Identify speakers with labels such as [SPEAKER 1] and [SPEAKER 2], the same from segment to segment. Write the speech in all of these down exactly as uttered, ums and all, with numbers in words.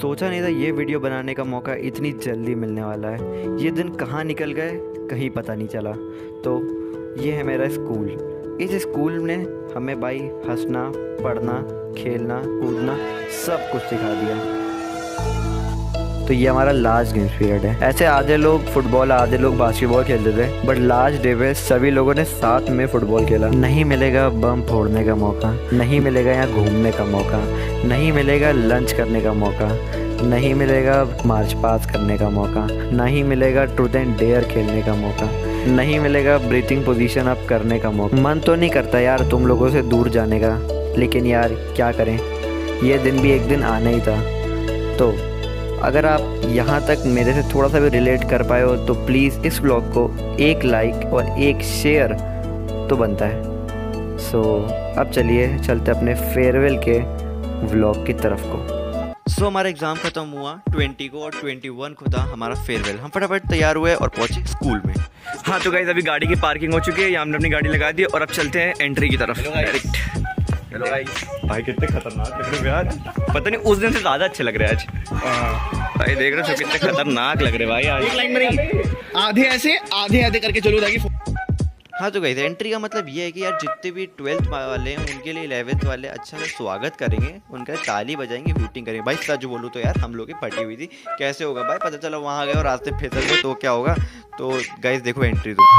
[SPEAKER 1] सोचा नहीं था ये वीडियो बनाने का मौका इतनी जल्दी मिलने वाला है। ये दिन कहाँ निकल गए कहीं पता नहीं चला। तो ये है मेरा स्कूल। इस स्कूल ने हमें भाई हंसना, पढ़ना, खेलना, कूदना सब कुछ सिखा दिया। तो ये हमारा लास्ट गेम्स पीरियड है। ऐसे आधे लोग फुटबॉल, आधे लोग बास्केटबॉल खेलते थे, बट लास्ट डे पे सभी लोगों ने साथ में फुटबॉल खेला। नहीं मिलेगा बम फोड़ने का मौका, नहीं मिलेगा यहाँ घूमने का मौका, नहीं मिलेगा लंच करने का मौका, नहीं मिलेगा मार्च पास करने का मौका, नहीं मिलेगा ट्रूथ एंड डेयर खेलने का मौका, नहीं मिलेगा ब्रीथिंग पोजीशन अप करने का मौका। मन तो नहीं करता यार तुम लोगों से दूर जाने का, लेकिन यार क्या करें, ये दिन भी एक दिन आना ही था। तो अगर आप यहाँ तक मेरे से थोड़ा सा भी रिलेट कर पाए हो तो प्लीज़ इस व्लॉग को एक लाइक और एक शेयर तो बनता है। सो so, अब चलिए चलते अपने फेयरवेल के व्लॉग की तरफ को। सो so, हमारा एग्ज़ाम ख़त्म हुआ ट्वेंटी को और ट्वेंटी वन को था हमारा फेयरवेल। हम फटाफट तैयार हुए और पहुँचे स्कूल में।
[SPEAKER 2] हाँ तो गाइस अभी गाड़ी की पार्किंग हो चुकी है, यहाँ हमने अपनी गाड़ी लगा दी और अब चलते हैं एंट्री की तरफ डायरेक्ट। हेलो गाइस, भाई कितने खतरनाक लग रहे हो यार, पता नहीं उस दिन से ज़्यादा अच्छे लग रहे हैं आज। भाई देख रहे हो कितने खतरनाक लग रहे भाई आज। एक लाइन में नहीं, आधे ऐसे आधे आधे करके चलो ताकि।
[SPEAKER 1] हाँ तो गाइस एंट्री का मतलब ये है कि यार जितने भी ट्वेल्थ वाले हैं उनके लिए इलेवेंथ वाले अच्छा से स्वागत करेंगे, उनका ताली बजाएंगे, हूटिंग करेंगे। भाई सच बोलूँ तो यार हम लोग की फटी हुई थी, कैसे होगा भाई, पता चला वहाँ गए और रास्ते फिसल गए तो क्या होगा। तो गाइस देखो एंट्री तो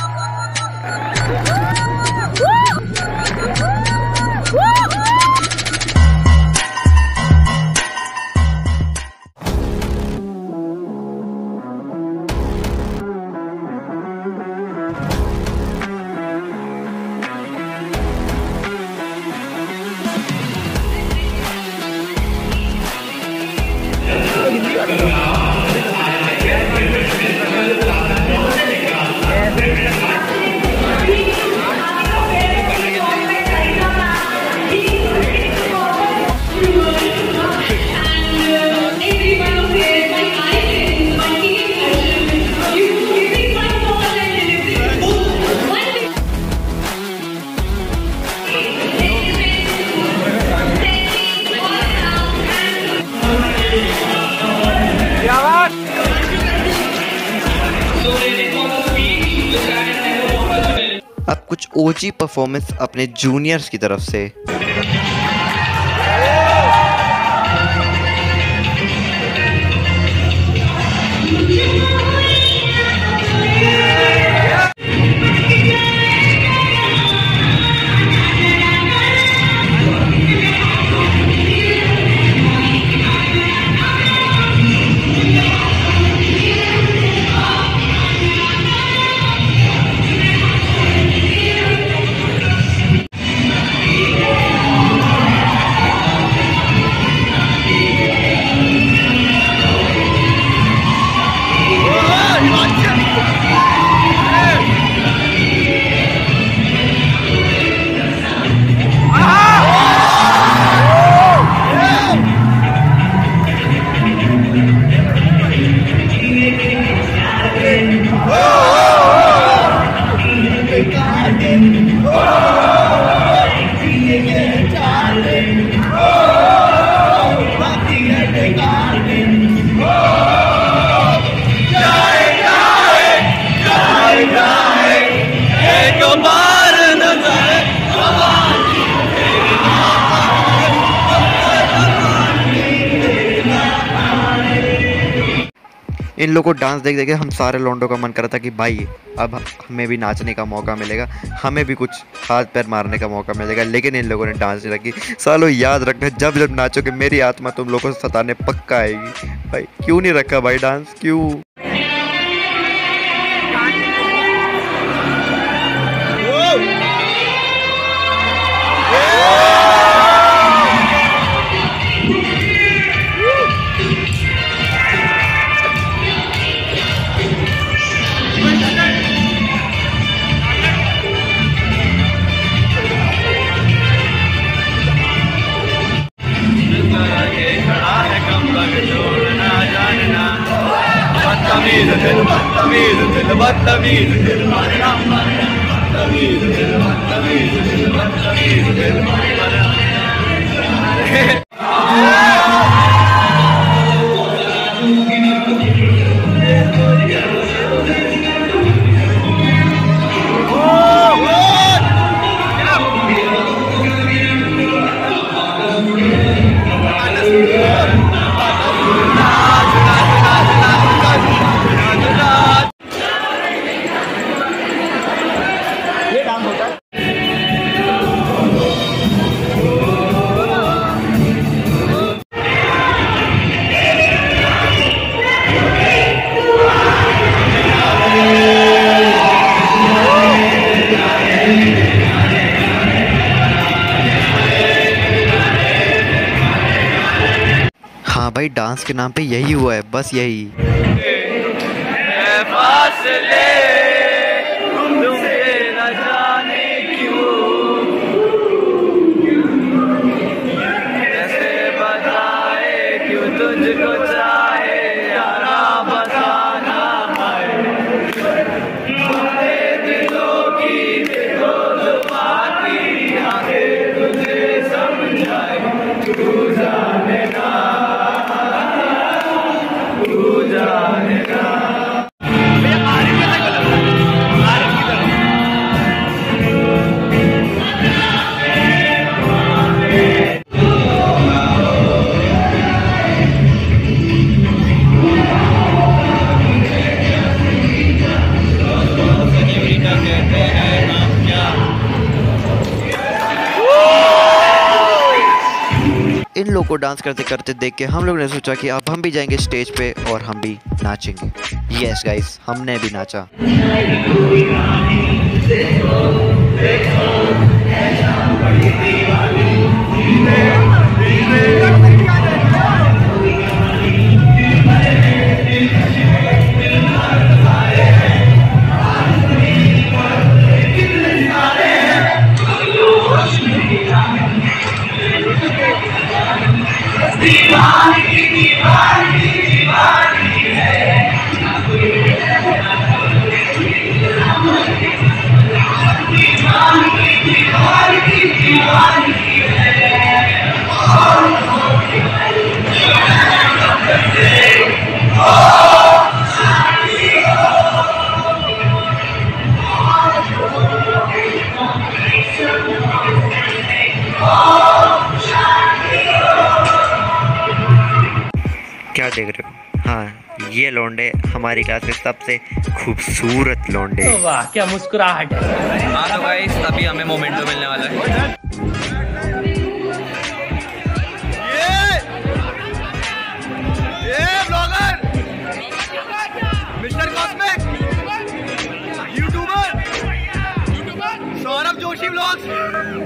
[SPEAKER 1] अब कुछ ओजी परफॉर्मेंस अपने जूनियर्स की तरफ से। इन लोगों को डांस देख देख के हम सारे लौंडों का मन कर रहा था कि भाई अब हमें भी नाचने का मौका मिलेगा, हमें भी कुछ हाथ पैर मारने का मौका मिलेगा। लेकिन इन लोगों ने डांस नहीं रखी। सालों याद रखना, जब जब नाचोगे मेरी आत्मा तुम लोगों को सताने पक्का आएगी। भाई क्यों नहीं रखा भाई डांस, क्यों? हाँ भाई, डांस के नाम पे यही हुआ है, बस यही। इन लोगों को डांस करते करते देख के हम लोग ने सोचा कि अब हम भी जाएंगे स्टेज पे और हम भी नाचेंगे। यस गाइस, हमने भी नाचा। क्या देख रहे हो? हाँ, ये लौंडे हमारी क्लास के सबसे खूबसूरत लौंडे।
[SPEAKER 3] वाह क्या मुस्कुराहट है।
[SPEAKER 2] हाँ तो गाइस, अभी हमें मोमेंटो मिलने वाला है। ये ये vlogger, mister cosmic, YouTuber, Saurabh Joshi vlogs.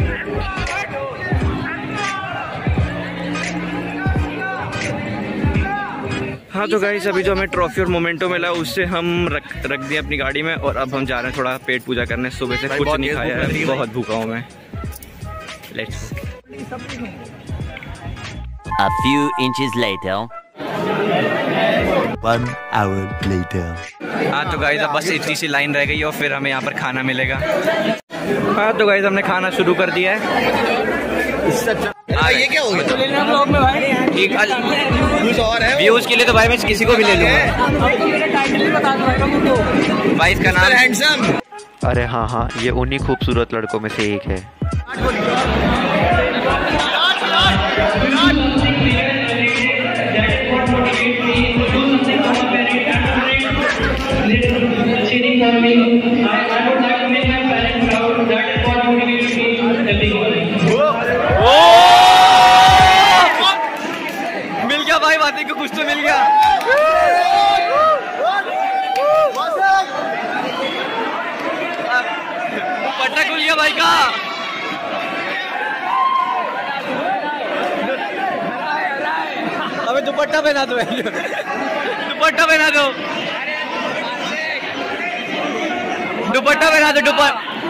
[SPEAKER 2] हाँ तो गाइस, अभी जो हमें ट्रॉफी और मोमेंटो मिला उससे हम रख रख दिए अपनी गाड़ी में और अब हम जा रहे हैं थोड़ा पेट पूजा करने। सुबह से कुछ नहीं खाया है, बहुत भूखा हूँ मैं। Let's go.
[SPEAKER 4] A few inches later. One hour later.
[SPEAKER 2] हाँ तो गाइस, अब बस इतनी सी लाइन रह गई और फिर हमें यहाँ पर खाना मिलेगा। हाँ तो गाइस, हमने खाना शुरू कर दिया है। आ, ये क्या हो गया? तो लेना ब्लॉग में भाई, व्यूज और है, व्यूज के लिए तो भाई मैं किसी को भी ले लूंगा। भाई इसका नाम हैंडसम।
[SPEAKER 1] अरे हाँ हाँ, ये उन्हीं खूबसूरत लड़कों में से एक है।
[SPEAKER 2] मिल गया भाई, बातें को कुछ तो मिल गया। पट्टा खुल गया भाई का। अबे दुपट्टा पहना दो, दुपट्टा पहना दो, दुपट्टा पहना दो, दुपट्टा।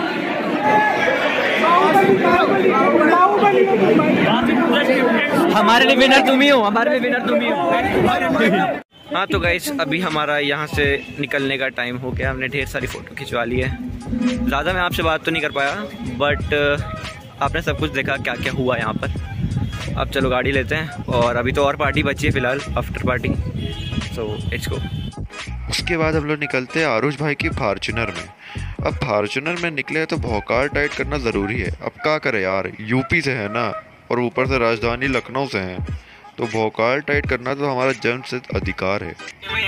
[SPEAKER 2] हमारे लिए विनर तुम ही हो, हमारे लिए विनर तुम ही हो। हाँ तो गाइस, अभी हमारा यहाँ से निकलने का टाइम हो गया। हमने ढेर सारी फ़ोटो खिंचवा ली है। ज़्यादा मैं आपसे बात तो नहीं कर पाया, बट आपने सब कुछ देखा क्या क्या हुआ यहाँ पर। अब चलो गाड़ी लेते हैं, और अभी तो और पार्टी बची है फ़िलहाल, after party. So let's go.
[SPEAKER 5] उसके बाद हम लोग निकलते हैं आरुष भाई की फार्चूनर में। अब फार्चूनर में निकले तो भौकाल टाइट करना ज़रूरी है। अब क्या करें यार, यूपी से है ना, और ऊपर से राजधानी लखनऊ से हैं, तो भौकाल टाइट करना तो हमारा जन्मसिद्ध अधिकार है।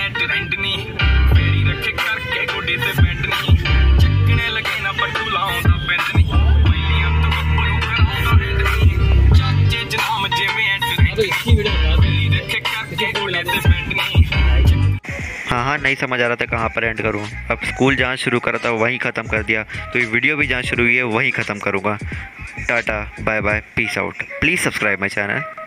[SPEAKER 1] हाँ हाँ, नहीं समझ आ रहा था कहाँ पर एंड करूँ। अब स्कूल जहाँ शुरू करा था वहीं ख़त्म कर दिया, तो ये वीडियो भी जहाँ शुरू हुई है वहीं ख़त्म करूँगा। Tata bye bye, peace out. Please subscribe my channel.